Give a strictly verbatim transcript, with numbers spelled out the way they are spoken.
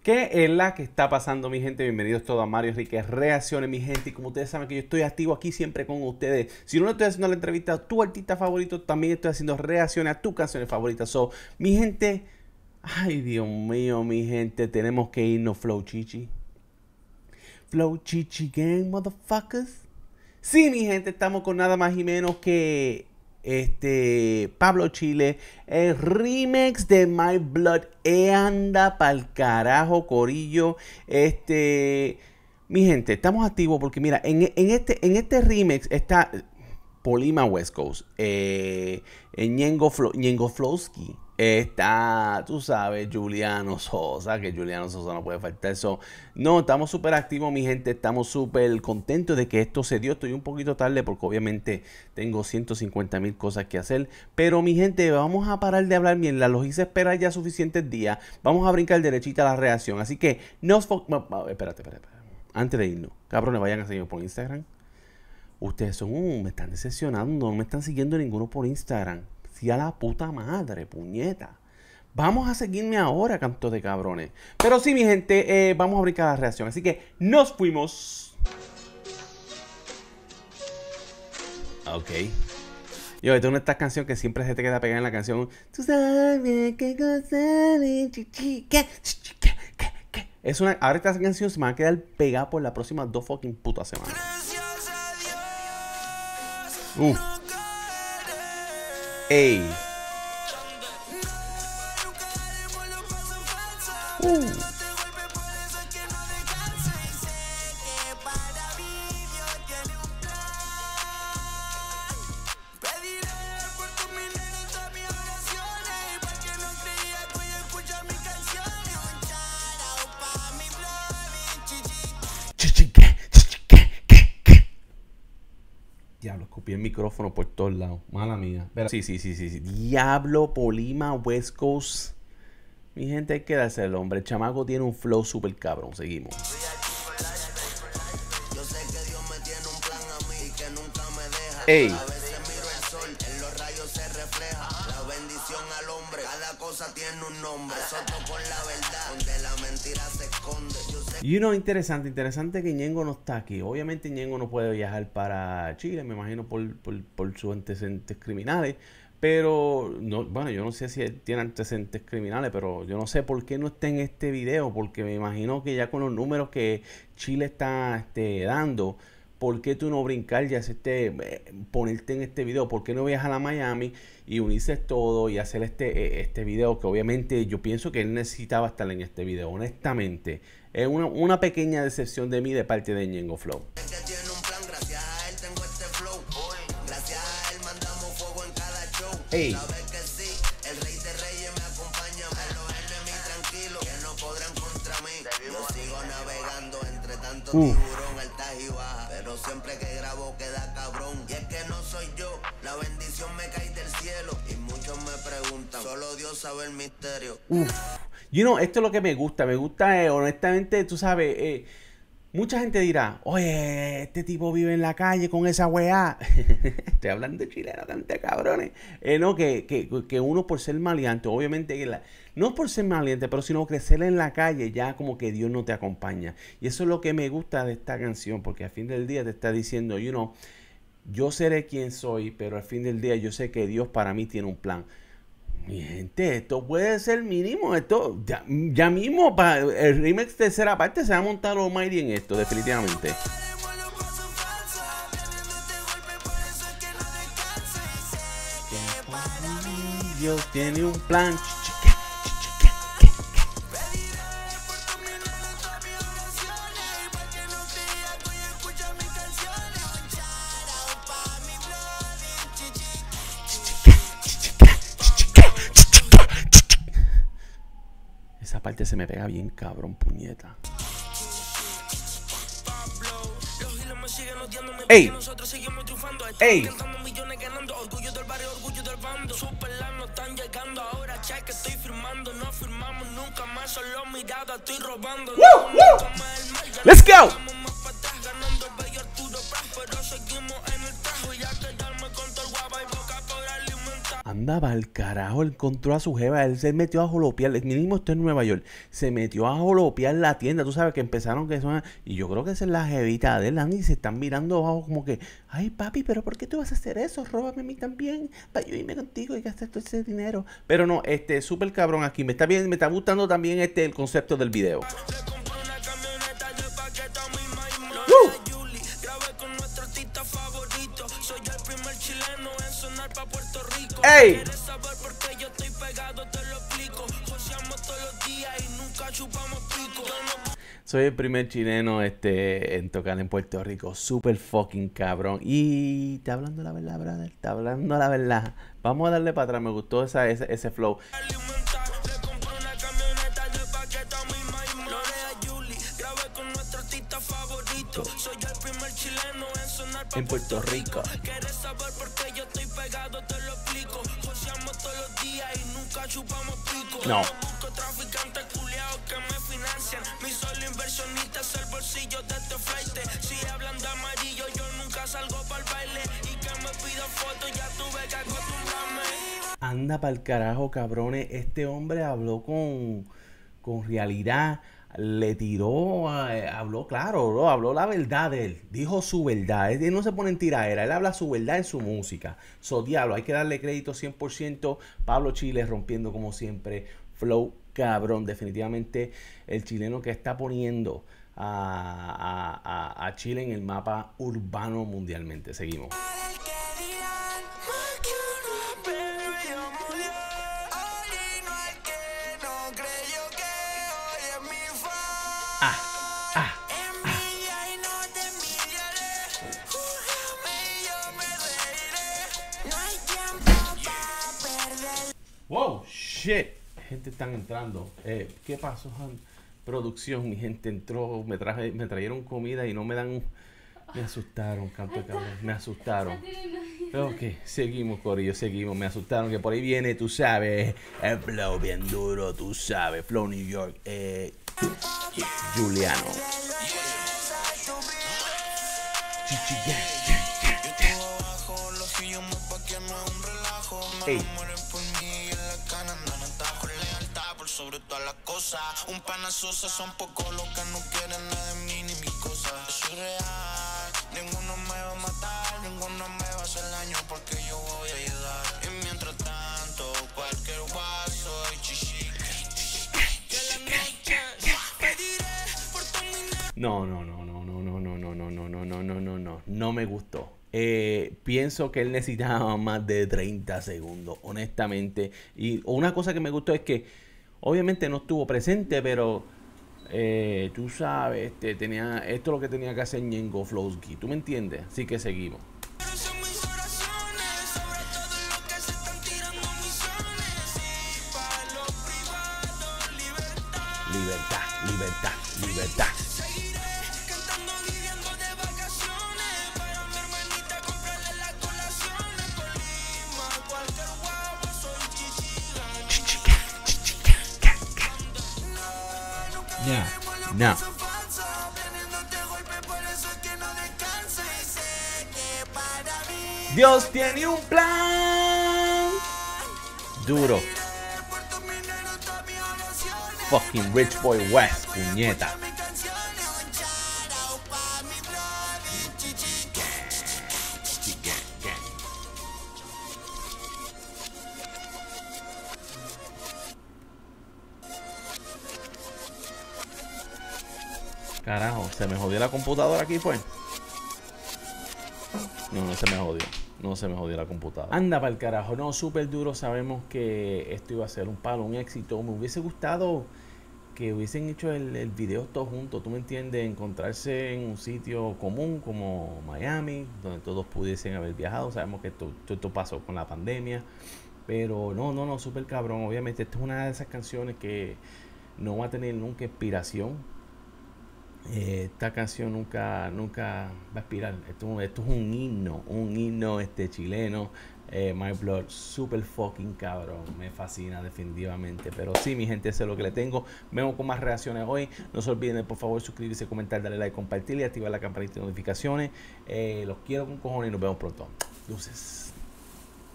¿Qué es la que está pasando, mi gente? Bienvenidos todos a Mario Enriquez Reacciones, mi gente. Y como ustedes saben que yo estoy activo aquí siempre con ustedes. Si no le estoy haciendo la entrevista a tu artista favorito, también estoy haciendo reacciones a tus canciones favoritas. So, mi gente, ay Dios mío, mi gente, tenemos que irnos Flow Chichi. Flow Chichi Gang, motherfuckers. Sí, mi gente, estamos con nada más y menos que este Pablo Chile, el remix de My Blood. E anda pa'l carajo, corillo. Este, mi gente, estamos activos porque mira, en, en este en este remix está Polima West Coast, eh, Ñengo, Flo, Ñengo Flowski, está, tú sabes, Juliano Sosa, que Juliano Sosa no puede faltar. Eso, no, estamos súper activos, mi gente, estamos súper contentos de que esto se dio. Estoy un poquito tarde porque obviamente tengo ciento cincuenta mil cosas que hacer, pero mi gente, vamos a parar de hablar mierda. Los hice esperar ya suficientes días, vamos a brincar derechita a la reacción, así que no os... Espérate, espérate, espérate, antes de irnos, cabrones, vayan a seguirme por Instagram. Ustedes son, uh, me están decepcionando, no me están siguiendo ninguno por Instagram. Sí, a la puta madre, puñeta. Vamos a seguirme ahora, canto de cabrones. Pero sí, mi gente, eh, vamos a brincar la reacción. Así que nos fuimos. Ok. Yo, esta es una de estas canciones que siempre se te queda pegada en la canción. Tú sabes qué cosa de chichica. Es una, ahora esta canción se me va a quedar pegada por las próximas dos fucking putas semanas. Uh. Ey. Uh. Diablo, escupí el micrófono por todos lados. Mala mía. Pero sí, sí, sí, sí, sí. Diablo, Polima, West Coast. Mi gente, hay que darse el hombre. El chamaco tiene un flow super cabrón. Seguimos. Yo sé que Dios me tiene un plan a mí que nunca me deja. Ey. A veces miro el sol, en los rayos se refleja. La bendición al hombre, cada cosa tiene un nombre. Soto con la verdad, donde la mentira se esconde. Yo sé... Y uno interesante, interesante que Ñengo no está aquí. Obviamente Ñengo no puede viajar para Chile, me imagino por, por, por sus antecedentes criminales. Pero, no, bueno, yo no sé si él tiene antecedentes criminales, pero yo no sé por qué no está en este video, porque me imagino que ya con los números que Chile está este, dando, ¿por qué tú no brincar y hacerte, eh, ponerte en este video? ¿Por qué no viajar a Miami y unirse todo y hacer este, este video? Que obviamente yo pienso que él necesitaba estar en este video, honestamente. Es una, una pequeña decepción de mí de parte de Ñengo Flow. Ey. Sabes que sí, el rey de reyes me acompaña. A los enemigos tranquilos que no podrán contra mí. Yo sigo navegando entre tanto uh. tiburón, altas y bajas. Pero siempre que grabo queda cabrón. Y es que no soy yo, la bendición me cae del cielo. Y muchos me preguntan, solo Dios sabe el misterio. Uf. You know, esto es lo que me gusta. Me gusta, eh, honestamente, tú sabes, eh, mucha gente dirá, oye, este tipo vive en la calle con esa weá. Estoy hablando de chileno, cante cabrones. Eh, no, que, que, que uno por ser maleante, obviamente, que la, no por ser maleante, pero sino crecer en la calle, ya como que Dios no te acompaña. Y eso es lo que me gusta de esta canción, porque al fin del día te está diciendo, you know, yo seré quien soy, pero al fin del día yo sé que Dios para mí tiene un plan. Mi gente, esto puede ser mínimo, esto ya, ya mismo para el remix tercera parte se va a montar Almighty en esto, definitivamente. Dios tiene un plan. Esa parte se me pega bien cabrón, puñeta. ¡Ey! ¡Ey! ¡Woo! ¡Woo! ¡Let's go! Andaba al carajo, encontró a su jeva, él se metió a jolopear, el mínimo esto en Nueva York, se metió a jolopear la tienda, tú sabes que empezaron que son, y yo creo que esa es la jevita de él, y se están mirando abajo como que, ay papi, pero ¿por qué tú vas a hacer eso? Róbame a mí también, para yo irme contigo y gastar todo ese dinero. Pero no, este, súper cabrón aquí, me está bien, me está gustando también este, el concepto del video. ¡Uh! ¡Ey! Soy el primer chileno este, en tocar en Puerto Rico. Super fucking cabrón. Y te hablando la verdad, brother. Te hablando la verdad. Vamos a darle para atrás. Me gustó esa, ese, ese flow. En Puerto Rico. No. Anda pa'l carajo, cabrones. Este hombre habló con, con realidad. Le tiró, eh, habló claro, bro, habló la verdad de él, dijo su verdad, él no se pone en tiraera, él habla su verdad en su música. So, diablo, hay que darle crédito cien por ciento. Pablo Chile rompiendo como siempre, flow cabrón, definitivamente el chileno que está poniendo a, a, a, a Chile en el mapa urbano mundialmente. Seguimos. Ah, ah, ah. Wow, shit. Gente están entrando. Eh, ¿Qué pasó? Producción, mi gente entró, me traje, me trajeron comida y no me dan. Me asustaron, canto de cabrón. Me asustaron. Ok, seguimos, corillo, seguimos. Me asustaron que por ahí viene, tú sabes, el flow bien duro, tú sabes, Flow New York. Eh, Juliano. Hey. Sobre todas las cosas, un pana sosa, son pocos los que no quieren nada de mí ni mis cosas. Soy real, ninguno me va a matar, ninguno me va a hacer daño porque yo voy a ayudar. Y mientras tanto, cualquier guaso y chichi. No, no, no, no, no, no, no, no, no, no, no, no, no, no, no, no me gustó. Eh, pienso que él necesitaba más de treinta segundos, honestamente. Y una cosa que me gustó es que obviamente no estuvo presente, pero eh, tú sabes, este, tenía, esto es lo que tenía que hacer Ñengo Flowski, ¿tú me entiendes? Así que seguimos. Libertad, libertad, libertad. No, no. Dios tiene un plan duro. Fucking Rich Boy West, puñeta. Carajo, se me jodió la computadora aquí, pues. No, no se me jodió. No se me jodió la computadora. Anda para el carajo. No, súper duro. Sabemos que esto iba a ser un palo, un éxito. Me hubiese gustado que hubiesen hecho el, el video todos juntos. ¿Tú me entiendes? Encontrarse en un sitio común como Miami, donde todos pudiesen haber viajado. Sabemos que esto, esto, esto pasó con la pandemia. Pero no, no, no, súper cabrón. Obviamente, esta es una de esas canciones que no va a tener nunca inspiración. Eh, esta canción nunca nunca va a expirar. Esto, esto es un himno, un himno este chileno. eh, My Blood, super fucking cabrón. Me fascina definitivamente. Pero sí, mi gente, eso es lo que le tengo. Vemos con más reacciones hoy. No se olviden de por favor suscribirse, comentar, darle like, compartir y activar la campanita de notificaciones. eh, Los quiero con cojones y nos vemos pronto. Luces.